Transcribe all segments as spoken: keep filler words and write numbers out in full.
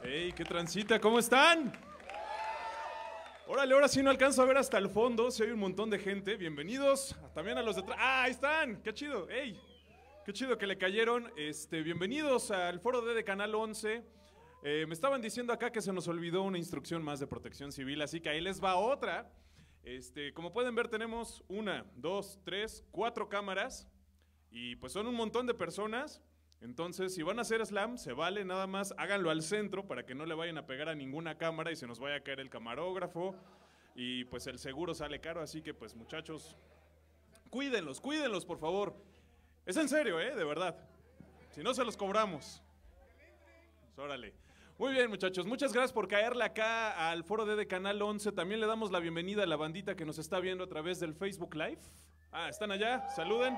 Hey, qué transita, ¿cómo están? Órale, ahora sí no alcanzo a ver hasta el fondo, si hay un montón de gente. Bienvenidos también a los de atrás. ¡Ah, ahí están! ¡Qué chido! ¡Ey! ¡Qué chido que le cayeron! Este, bienvenidos al Foro D de Canal once. Eh, me estaban diciendo acá que se nos olvidó una instrucción más de protección civil, así que ahí les va otra. Este, como pueden ver, tenemos una, dos, tres, cuatro cámaras. Y pues son un montón de personas. Entonces, si van a hacer slam, se vale, nada más háganlo al centro para que no le vayan a pegar a ninguna cámara y se nos vaya a caer el camarógrafo. Y pues el seguro sale caro, así que pues muchachos, cuídenlos, cuídenlos por favor. Es en serio, ¿eh? De verdad. Si no, se los cobramos. Pues órale. Muy bien, muchachos, muchas gracias por caerle acá al Foro D de Canal once. También le damos la bienvenida a la bandita que nos está viendo a través del Facebook Live. Ah, ¿están allá? Saluden.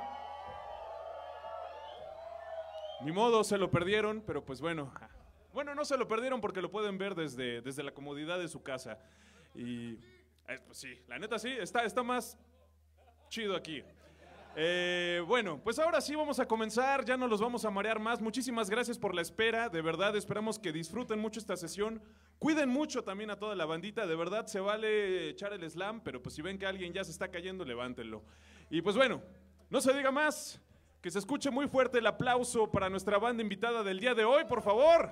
Ni modo, se lo perdieron, pero pues bueno. Bueno, no se lo perdieron porque lo pueden ver desde, desde la comodidad de su casa. Y eh, pues sí, la neta sí, está, está más chido aquí. Eh, bueno, pues ahora sí vamos a comenzar, ya no los vamos a marear más. Muchísimas gracias por la espera, de verdad esperamos que disfruten mucho esta sesión. Cuiden mucho también a toda la bandita, de verdad se vale echar el slam, pero pues si ven que alguien ya se está cayendo, levántenlo. Y pues bueno, no se diga más. Que se escuche muy fuerte el aplauso para nuestra banda invitada del día de hoy, por favor.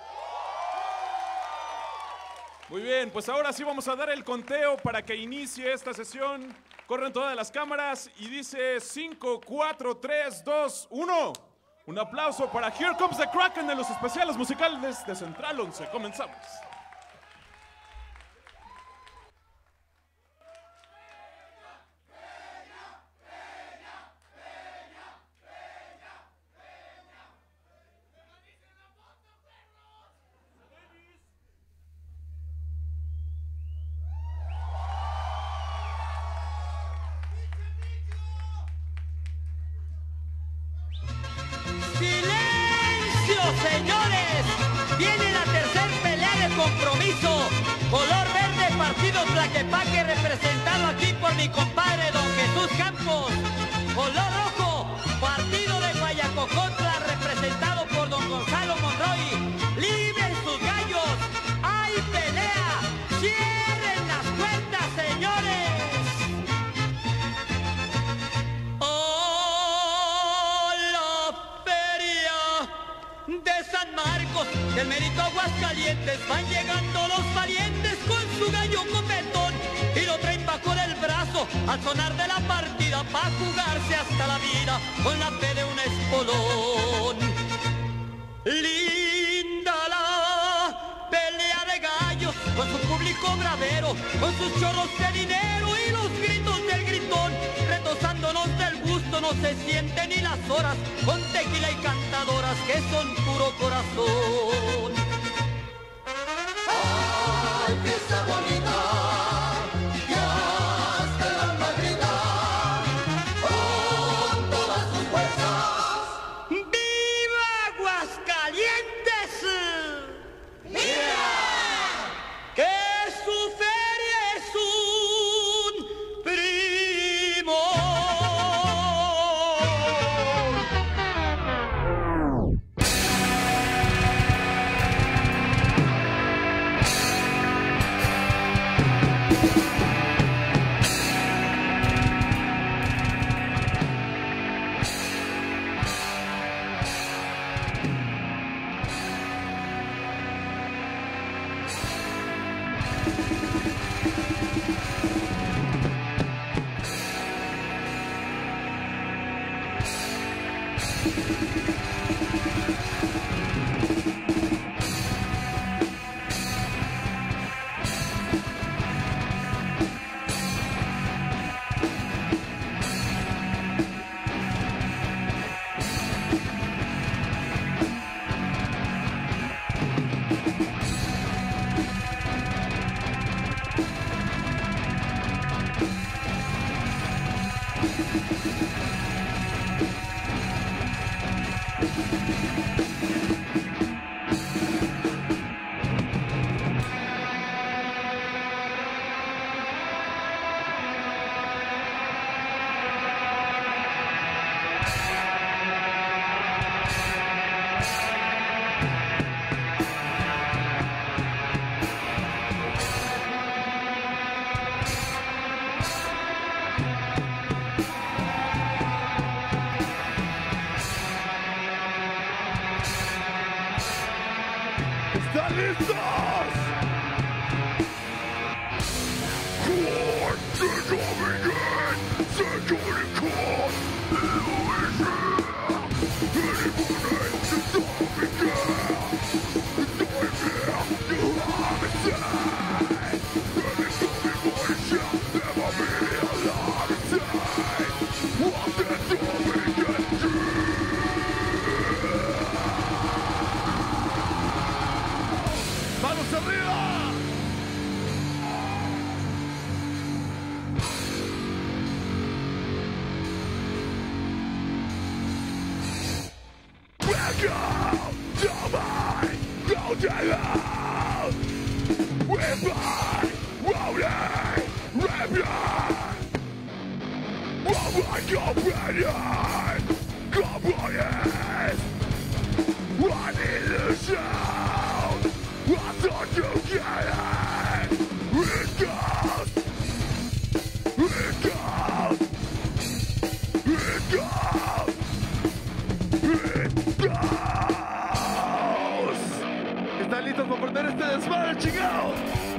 Muy bien, pues ahora sí vamos a dar el conteo para que inicie esta sesión. Corren todas las cámaras y dice cinco, cuatro, tres, dos, uno. Un aplauso para Here Comes the Kraken de los especiales musicales de Central once. Comenzamos. Señores, viene la tercer pelea de compromiso. Color verde, partido Tlaquepaque, representado aquí por mi compadre Don Jesús Campos. Color rojo, partido de Guayacocotla, representado por Don Gonzalo Monroy. ¡Libren sus gallos! ¡Hay pelea! ¡Cierren las puertas, señores! De San Marcos, del Mérito Aguascalientes, van llegando los valientes con su gallo copetón y lo traen bajo del brazo al sonar de la partida pa' jugarse hasta la vida con la fe de un espolón. Linda la pelea de gallos con su público bravero, con sus chorros de dinero y los gritos del gritón, retosándonos del gusto no se sienten ni las horas, con tequila y cantadoras que son puro corazón. ¡Ay, fiesta bonita! ¡Que hasta el alma grita con todas sus fuerzas! ¡Viva Aguascalientes! ¡Viva! ¡Que su feria es un primo! ¿Están listos? ¡Manos arriba! Welcome to my golden house. With my rolling rapier. Oh my companion, companions. I need a shout. I thought you get it. It goes. It goes. It goes. It goes. ¿Están listos para perder este desmadre, chingados?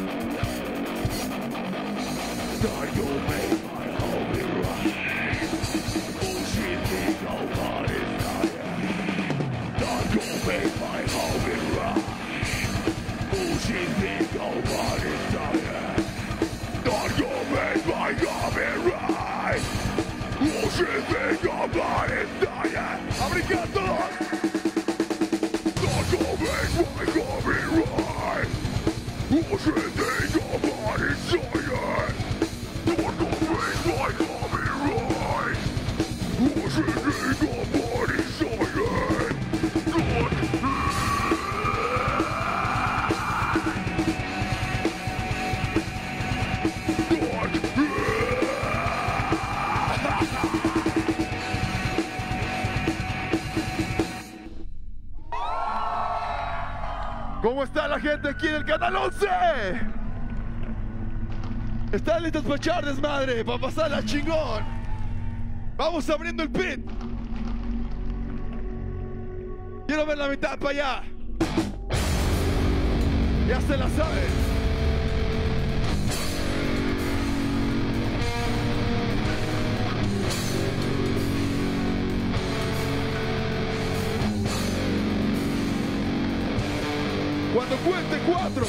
Don't you make my homie right. Bullshit, nobody's dying. Don't you make my homie right. Bullshit, nobody's dying. Don't you make my homie right. Bullshit, nobody's dying. ¡Abrica todos! Don't you make my homie right. Bullshit, nobody's dying. Don't you make my homie right. Bullshit, nobody's dying. ¿Cómo está la gente aquí en el Canal once? ¿Están listos para echar desmadre? Para pasarla chingón. Vamos abriendo el pit. Quiero ver la mitad para allá. Ya se la saben. Cuando cuente cuatro.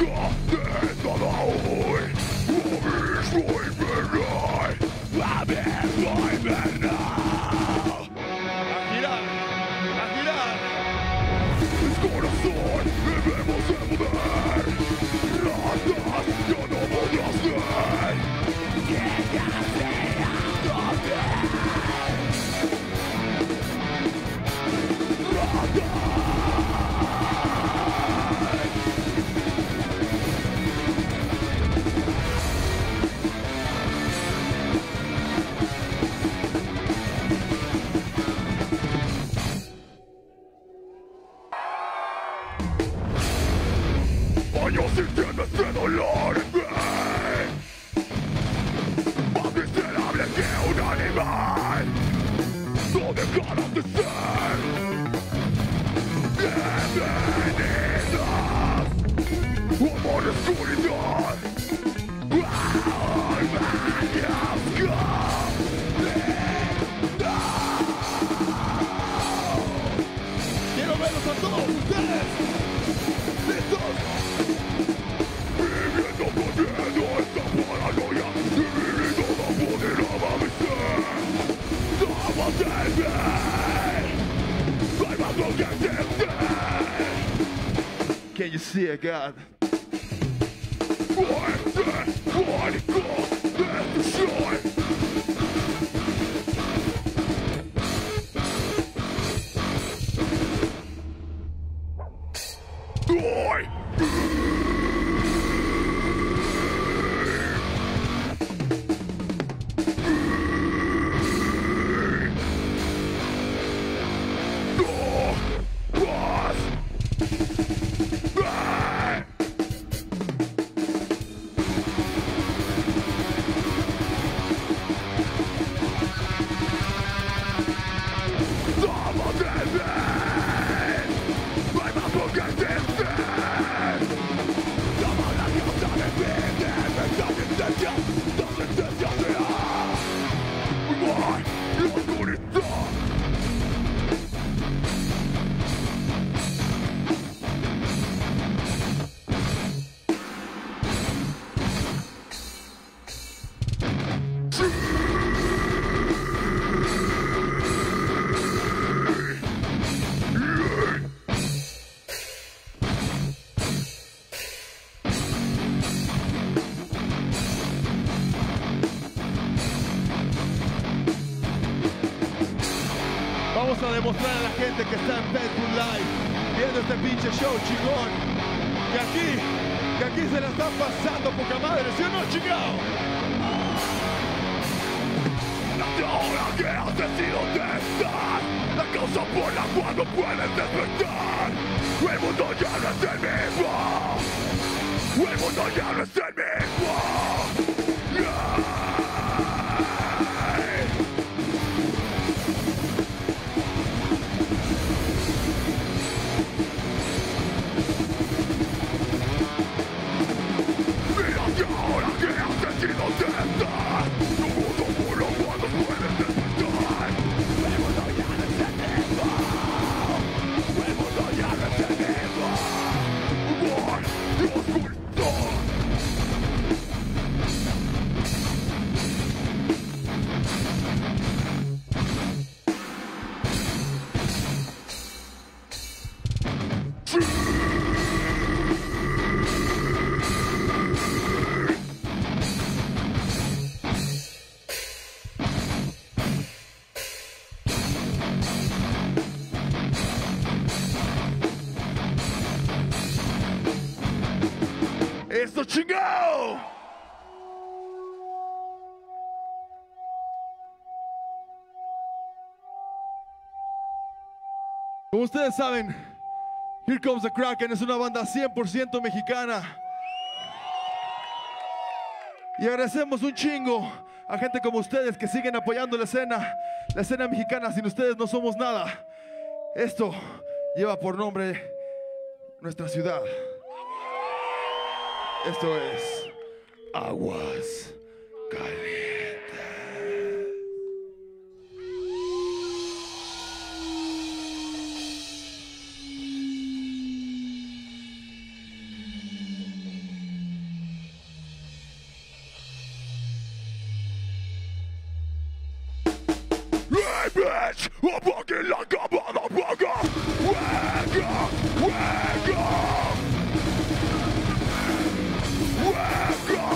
Can you see it, God? Vamos a demostrar a la gente que está en Facebook Live viendo este pinche show chingón que aquí, que aquí se la están pasando poca madre, ¿sí o no, chingado? Ahora que has decidido testar la causa por la cual no puedes despertar, el mundo ya no es el mismo, el mundo ya no es el mismo. Yeah. Ahora que has decidido testar, tu mundo por lo cual no puedes despertar, el mundo ya no es el mismo, el mundo ya no es el mismo. Humor y oscuridad. ¡Eso chingado! Como ustedes saben, Here Comes the Kraken es una banda cien por ciento mexicana. Y agradecemos un chingo a gente como ustedes que siguen apoyando la escena, la escena mexicana. Sin ustedes no somos nada. Esto lleva por nombre nuestra ciudad. Esto es Aguas Calientes. bitch. I'm walking like a motherfucker. Wake up, wake up. Wake up,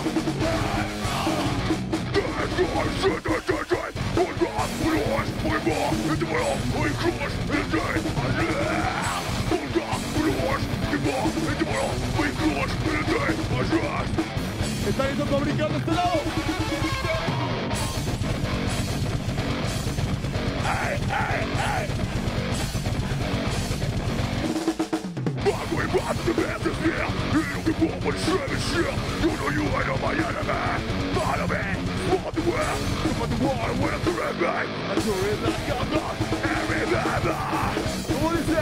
wake up. There's no shit to do. We're not, we're lost, we're more, it's the world, we crush, it's the end. We're not, we're lost, we're more, it's the world, we crush, it's the end. ¿Está listo para brincar de este lado? Hey, hey, hey. Fuck, we bought the best of here. You can walk with seven shit. You know you ain't on my enemy. Follow me, walk the world. Look at the water when I'm through me. I do it like I'm not every member. ¿Cómo dice?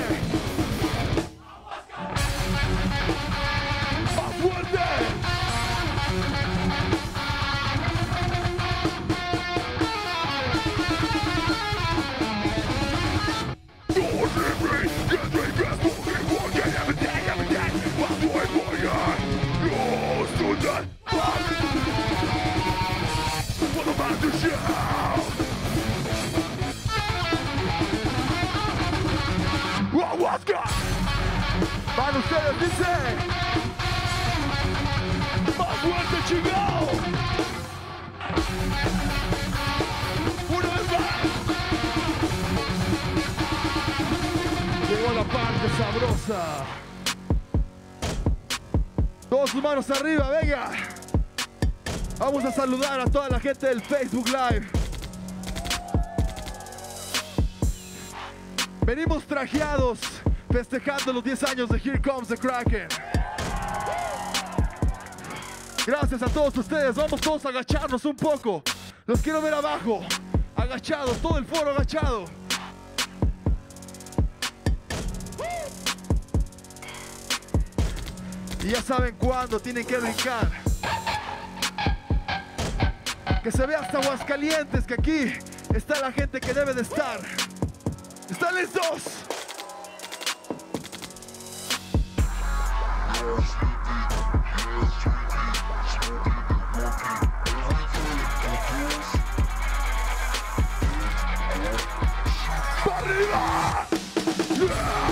Más fuerte. Van ustedes, dice. Más fuerte, chingado. Una vez más. Llegó la parte sabrosa. Todas sus manos arriba, venga. Vamos a saludar a toda la gente del Facebook Live. Venimos trajeados, festejando los diez años de Here Comes the Kraken. Gracias a todos ustedes. Vamos todos a agacharnos un poco. Los quiero ver abajo, agachados, todo el foro agachado. Y ya saben cuándo tienen que brincar. Que se vea hasta Aguascalientes, que aquí está la gente que debe de estar. ¿Están listos? ¡Arriba! Yeah!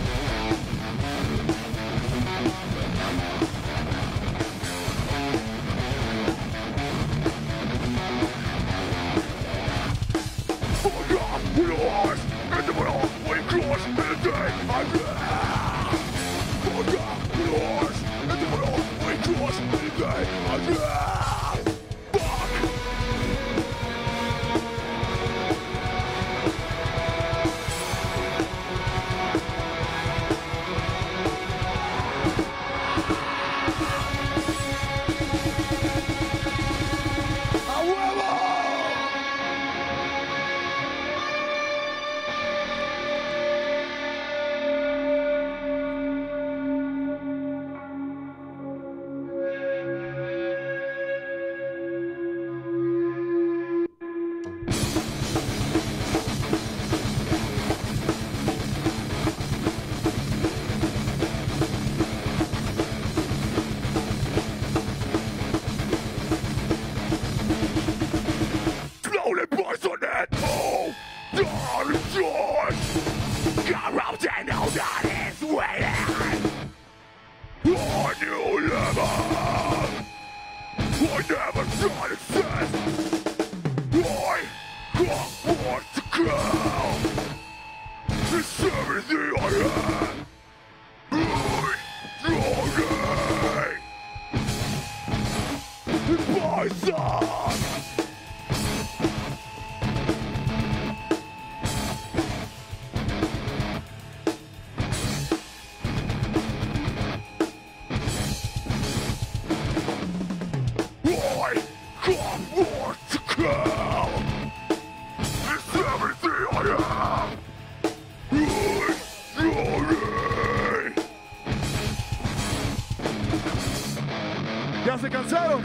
¿Ya se cansaron?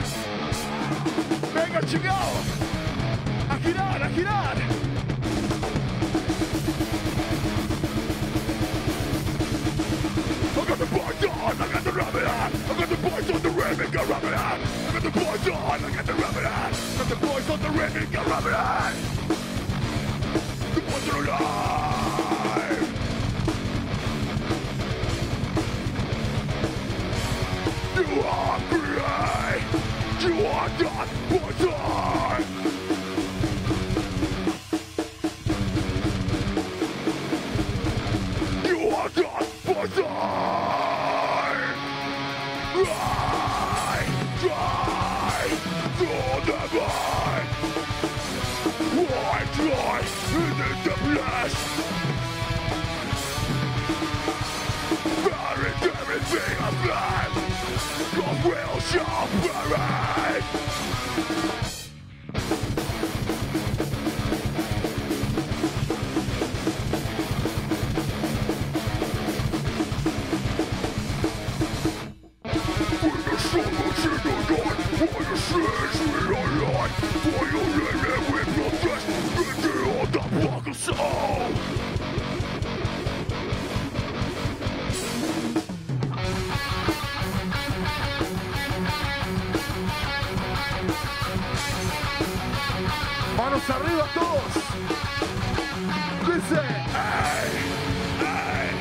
¡Venga, chingados! ¡A girar, a girar! I got the boys on, I got the rabbit hat. I got the boys on the rim, got rabbit hat. I got the boys on, I got the rabbit hat. Got the boys on the rim, got rabbit hat. The boys wasn't alive. You are free. You are not poison. You are not poison. I try to never. I try in the flesh. Buried everything I've done. God will shall perish. When the sun looks in the night, while the sins will align, while you live with protest, into the fucking soul. Manos arriba todos. Dice. Hey, hey.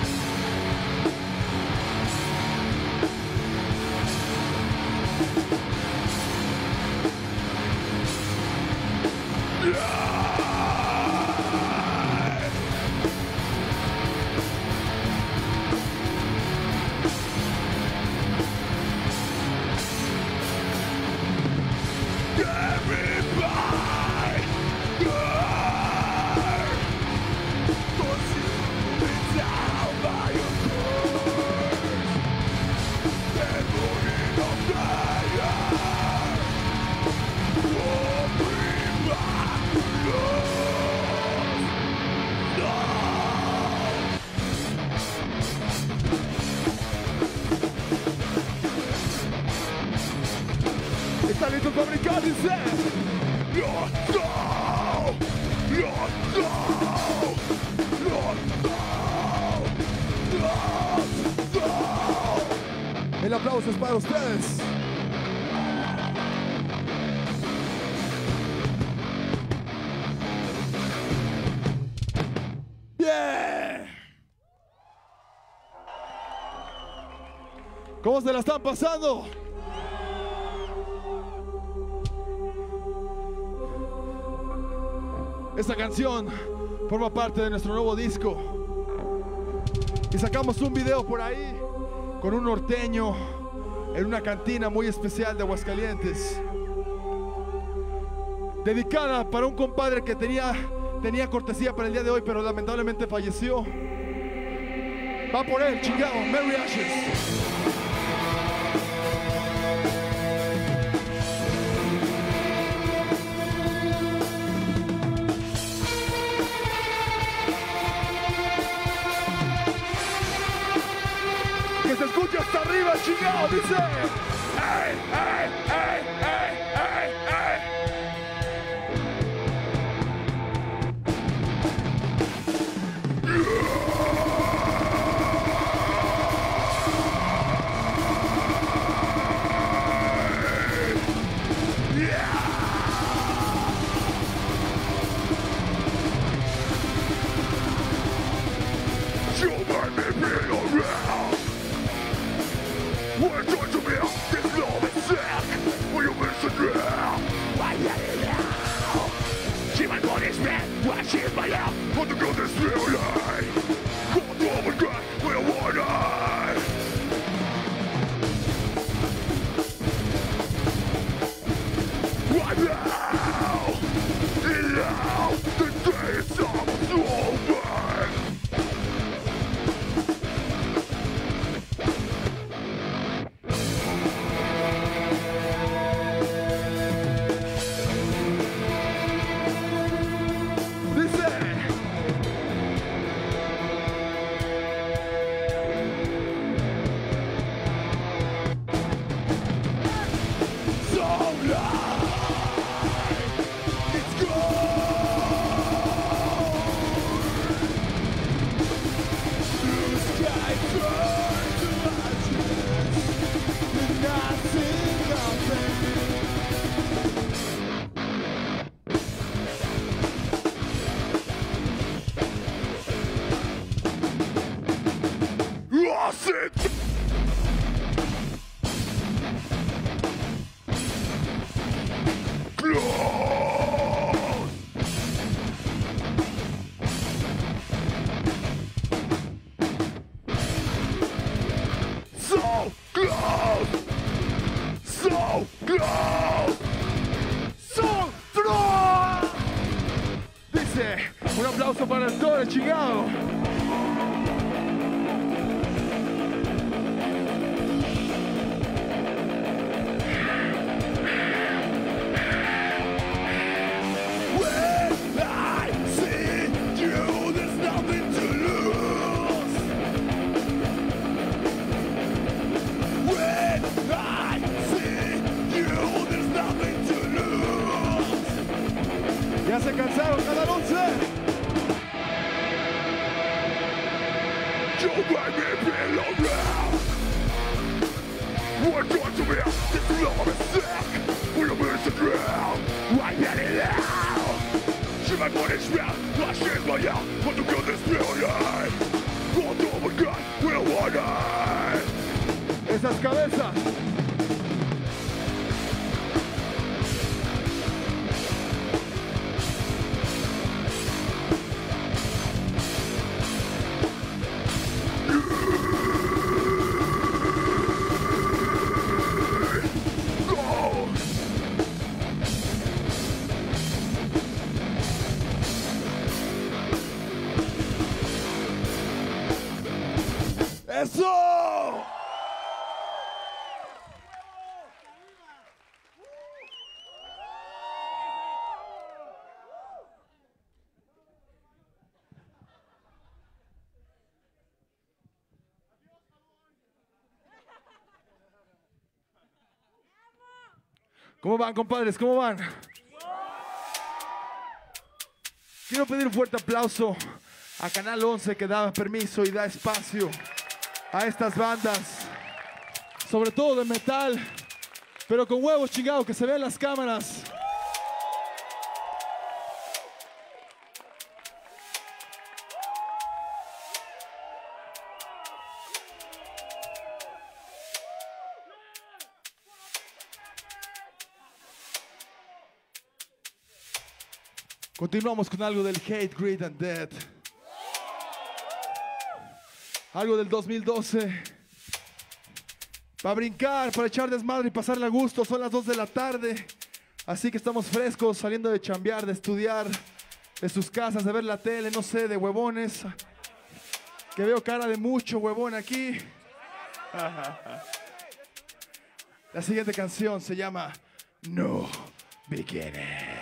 Está listo el fabricante, dice. Your soul! Your soul! Your soul! Your soul! El aplauso es para ustedes. Bien. ¿Cómo se la están pasando? Esta canción forma parte de nuestro nuevo disco y sacamos un video por ahí con un norteño en una cantina muy especial de Aguascalientes, dedicada para un compadre que tenía, tenía cortesía para el día de hoy, pero lamentablemente falleció. Va por él, chingado, Merry Ashes. Se escucha hasta arriba, chingado, dice. Hey, hey, hey, hey, hey, hey. Yeah. You made me feel around. We're going to be this love is sick. Will you listen now? sit. Close. So close. So close. ¡Son Tron! Dice, un aplauso para el Toro, chingado. When I see you, there's nothing to lose. When I see you, there's nothing to lose. Ya se cansaron, Canal once. You make me feel around. What got to me? This love is sick. When I'm in the drown, I get it out. She might want to smell. I shake my out. Want to kill this building. Go to my gun. We don't want it. Esas cabezas. Go. ¡Eso! ¿Cómo van, compadres? ¿Cómo van? Quiero pedir un fuerte aplauso a Canal once que da permiso y da espacio a estas bandas, sobre todo de metal, pero con huevos chingados que se ven las cámaras. Continuamos con algo del Hate, Greed and Death. Algo del dos mil doce. Para brincar, para echar desmadre y pasarle a gusto. Son las dos de la tarde. Así que estamos frescos, saliendo de chambear, de estudiar, de sus casas, de ver la tele, no sé, de huevones. Que veo cara de mucho huevón aquí. La siguiente canción se llama No Beginning.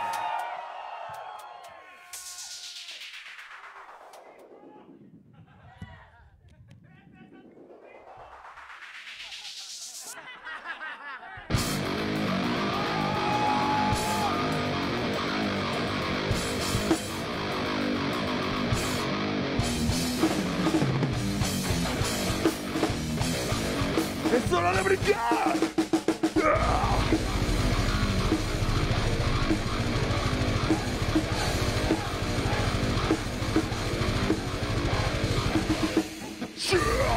¡Es hora de brincar! ¡Ah! Yeah!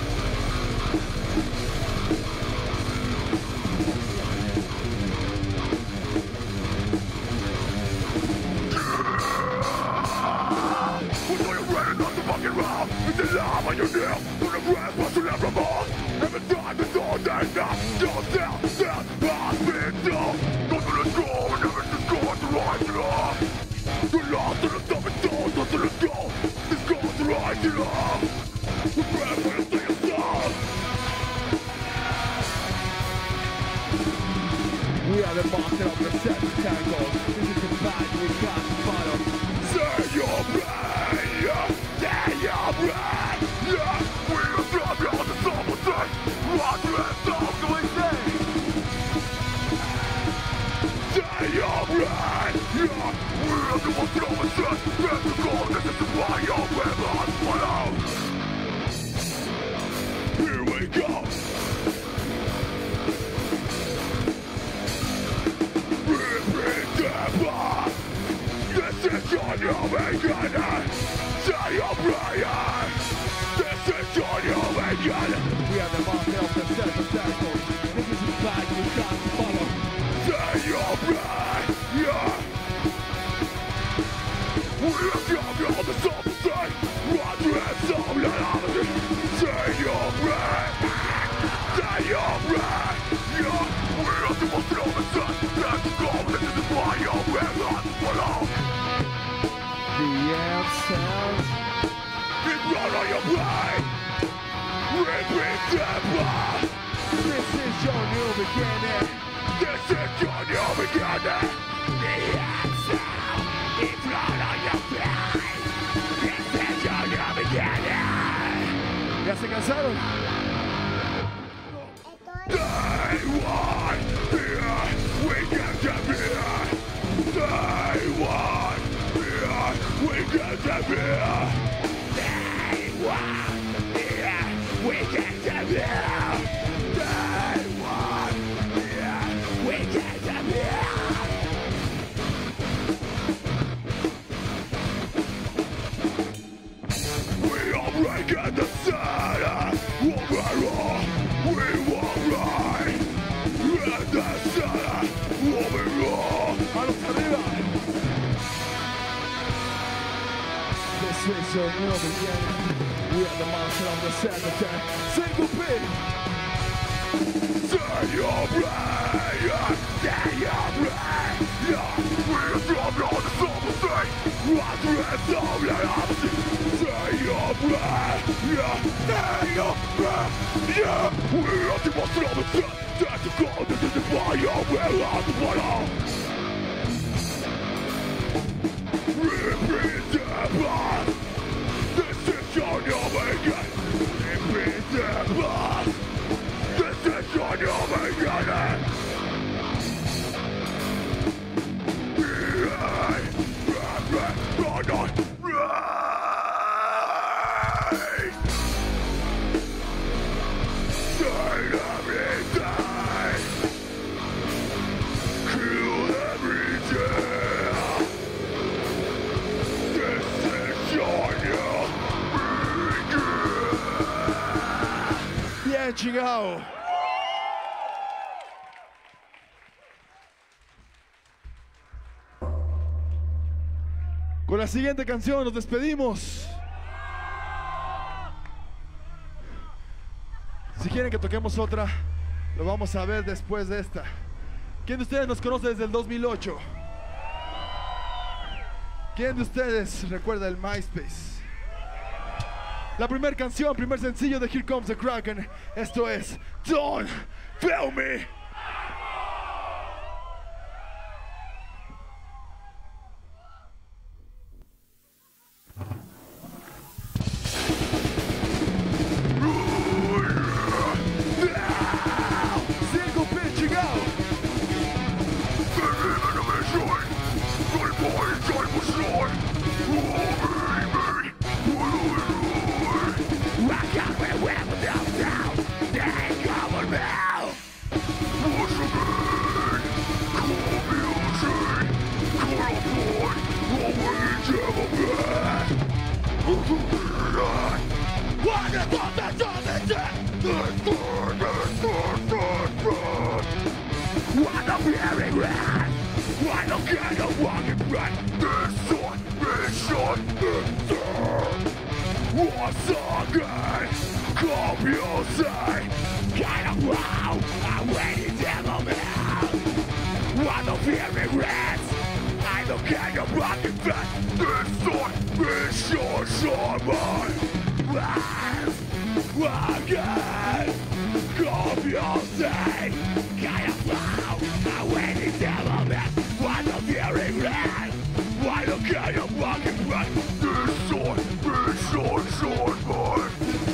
We know you're ready not to fucking round. It's the love on your nail. To the breath, what's your never more. Every time it's all day now. Don't tell, tell, pass me down. Go to the score, and never just go to right it up. The last to the top and down, go to the score. This goes to right it up. We pray for you to yourself. We are the master of the seven tangles. This is the fight we got to follow. Say your pain, yeah. Say your pain, yeah. We are driving on the summer thing. What the rest of the way say? Say your pain, yeah. We are the ones that always say. Let's go, this is why you're with us. Follow. Here we go. Repeat the bar. This is your new beginning. Say your prayer. This is your new beginning. begin. We are the market of the self-attack. This is a flag you can't follow. Say your prayer, yeah. We are the on the top side. What dreams of reality? Say your prayer, say your prayer, yeah. We are the most on the side. Let's go, this is the fire we're on follow. The answers. It's not on your brain. Repeat This is your new beginning. This is your new beginning. The answer is not on your brain. This is your new beginning. ¿Ya se cansaron? Day one, here we get to here. Day one, here we get to here. Day one, here we get to here. Day one, here we get to here. We are breaking the center. Overall, we will ride. In the center, overall. ¡Manos arriba! This is your new beginning. We are the monster of the self-attack. Single pin! Say your prayer, say your prayer. We're from on the summer thing. What dreams of reality? Say your prayer, say your prayer. Yeah, we are the monster of the set. That's the goal, this is the fire. We're on the bottom. Repeat the past. This is your new beginning. Repeat the past. This is your new beginning. Right, right, right, right, right, right. Say everything. Kill every day. This is your new beginning. Bien, chingao. Con la siguiente canción nos despedimos. Si quieren que toquemos otra, lo vamos a ver después de esta. ¿Quién de ustedes nos conoce desde el dos mil ocho? ¿Quién de ustedes recuerda el MySpace? La primera canción, primer sencillo de Here Comes the Kraken. Esto es Don't Fail Me. Single pitch, you go. What a very rat! Why don't get a walking rat? This one, this one, this one. What's again? Come you say? Kind of wow, I'm waiting devil man. What a very rat! I don't get a walking rat. This one, this one, someone. Again! Come you say? Kind of wow, I'm waiting devil man. What a very rat! Why don't get a walking rat? This one, this one, someone.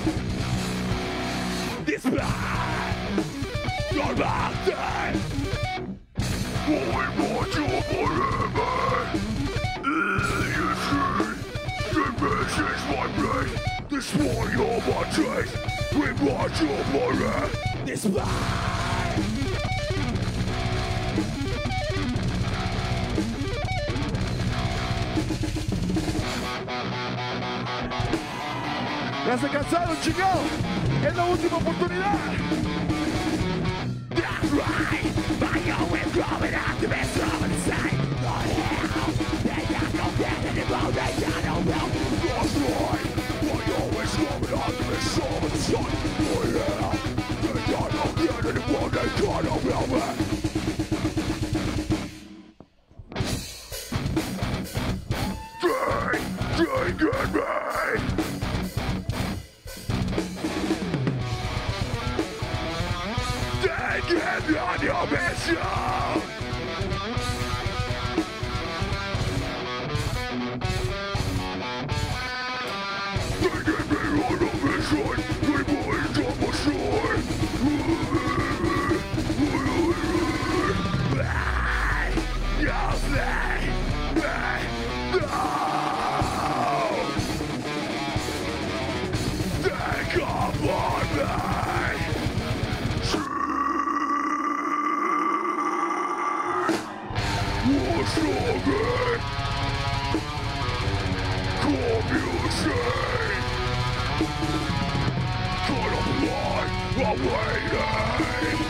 This man, your mountain. We want you forever. You see, the message my brain. This one you're my trace. We want you forever. This man. Ya se cansaron, chicos. Es la última oportunidad. That's right. I always growing up to be so insane. Oh hell, they got no death anymore. They got no will. That's right. I always growing up to be so insane. Oh hell, they got no death anymore. They got no will. They, they get me. Get me on your mission! They get me on a mission! They boys on my side! No, they, they, no! They come on me! What's wrong with come you say? Cut off the line, I'm waiting.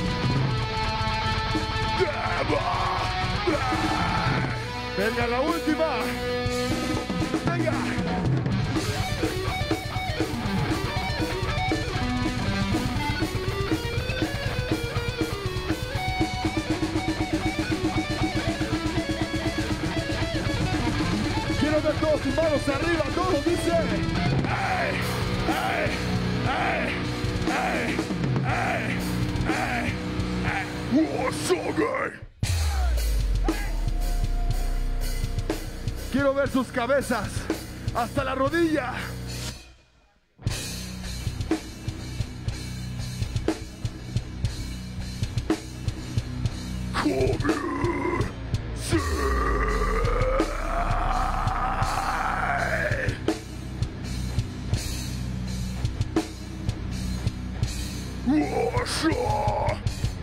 Never. Venga, la última. Venga. Quiero ver todos sus manos arriba, todos dice. Hey, hey, hey, hey, hey, hey, hey. What's up, guy? Quiero ver sus cabezas hasta la rodilla. Come here, say. What's up?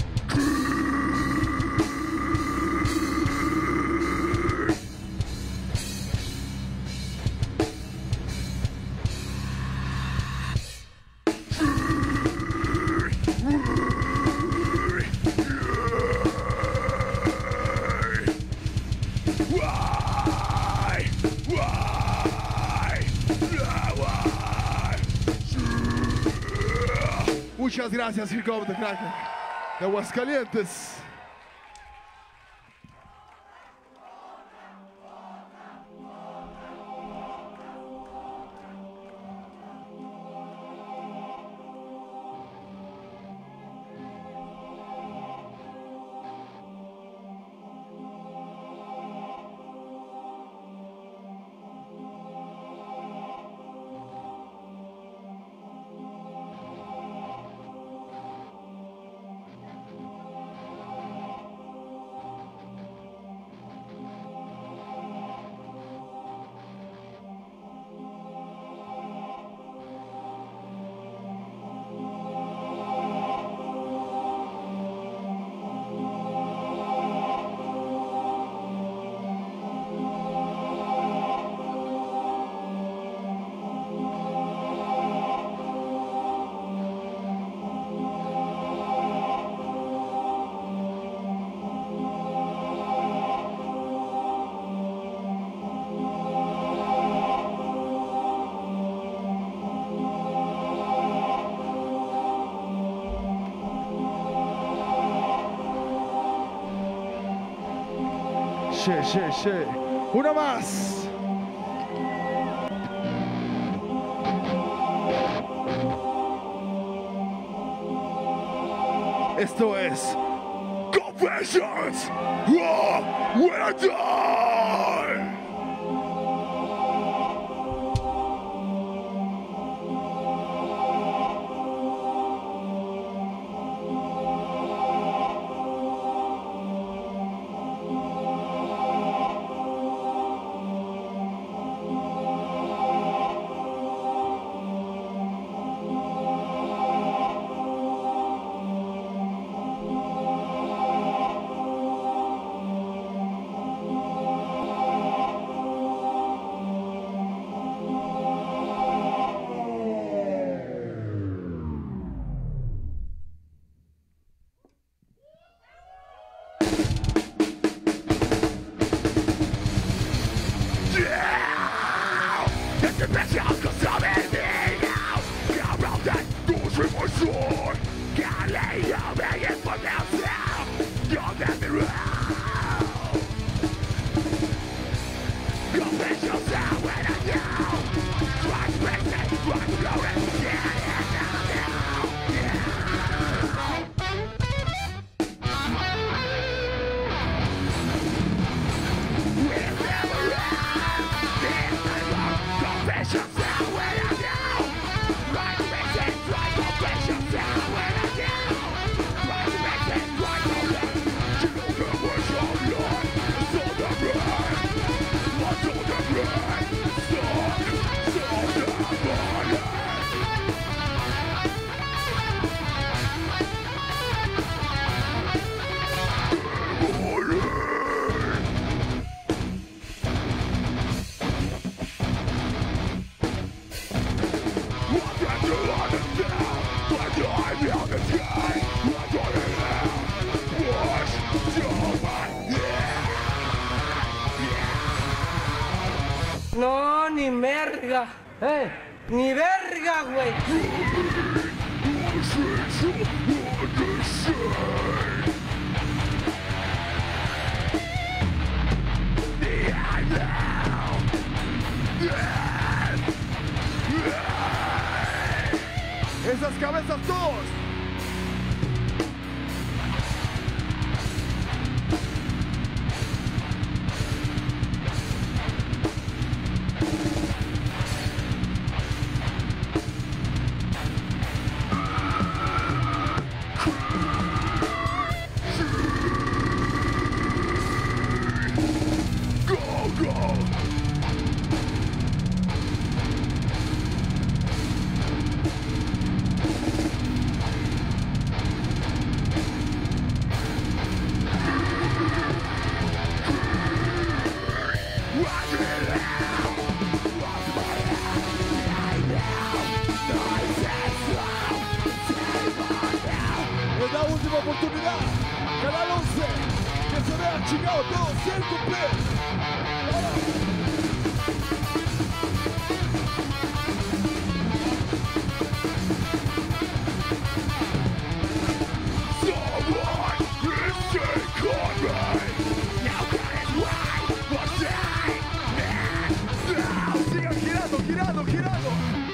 Muchas gracias, Jacob de Kraken, de Aguascalientes. Che, che, che. Una más. Esto es Confessions! Oh, when I die! free my soul. Can't let you make it for yourself. Don't let me run. Confess yourself when I know. Try to make it, try to blow it. Yeah, yeah, yeah, yeah. We'll never run. This time wrong. Confess yourself when I know. Try to make it, try to confess yourself when I know. Try to make it, try to learn. You know that we're so blind. So the blind. What's all the blind? Stop. Stop the blind. No, ni merga. Eh, ni verga, güey. Esas cabezas todos. Es la última oportunidad. Canal once. Que se vea chingado todo. Circo Play. Sigan girando, girando, girando.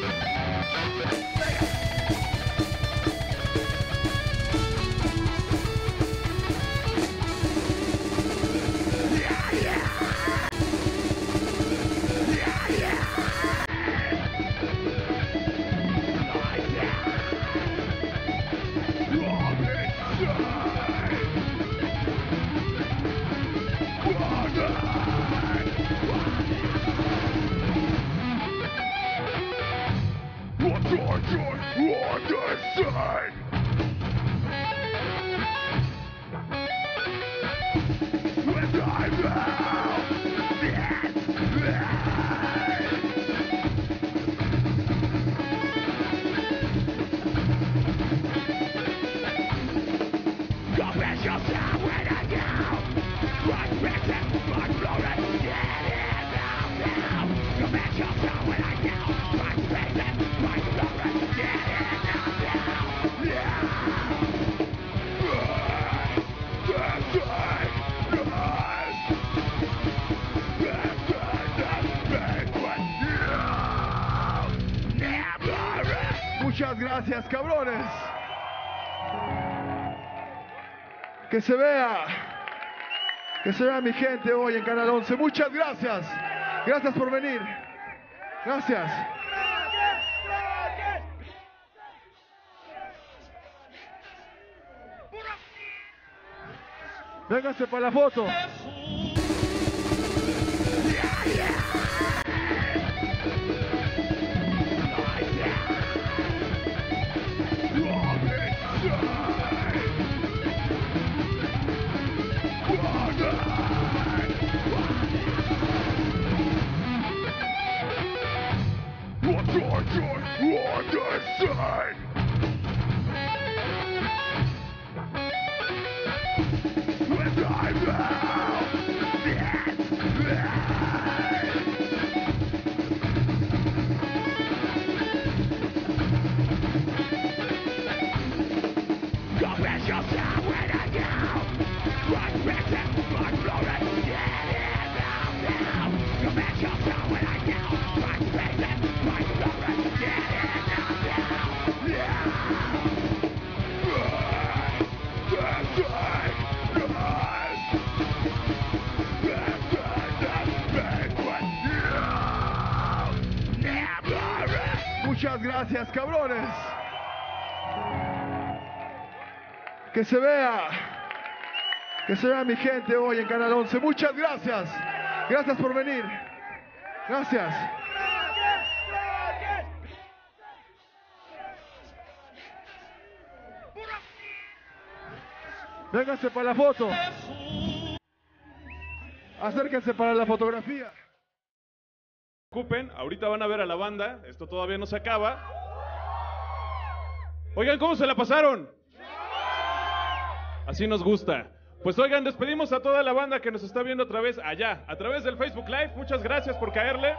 Muchas gracias, cabrones. Que se vea. Que se vea mi gente hoy en Canal once. Muchas gracias. Gracias por venir. Gracias. Véngase para la foto. Muchas gracias, cabrones. Que se vea. Que se vea mi gente hoy en Canal once. Muchas gracias. Gracias por venir. Gracias. Vénganse para la foto. Acérquense para la fotografía. Ocupen, ahorita van a ver a la banda, esto todavía no se acaba. Oigan, ¿cómo se la pasaron? Así nos gusta. Pues oigan, despedimos a toda la banda que nos está viendo otra vez allá, a través del Facebook Live. Muchas gracias por caerle.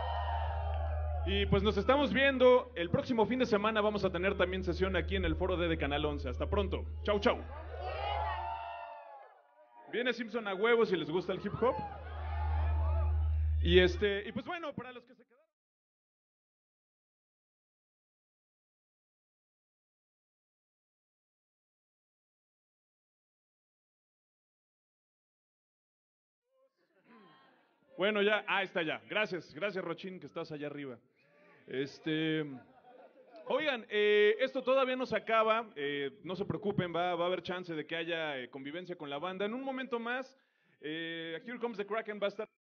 Y pues nos estamos viendo. El próximo fin de semana vamos a tener también sesión aquí en el Foro D de Canal once. Hasta pronto. Chau, chau. Viene Simpson a huevo si les gusta el hip hop. Y este, y pues bueno, para los que se quedaron. Bueno, ya, ah, está ya. Gracias, gracias Rochín, que estás allá arriba. Este, oigan, eh, esto todavía no se acaba, eh, no se preocupen, va, va a haber chance de que haya eh, convivencia con la banda. En un momento más, eh, Here Comes the Kraken va a estar...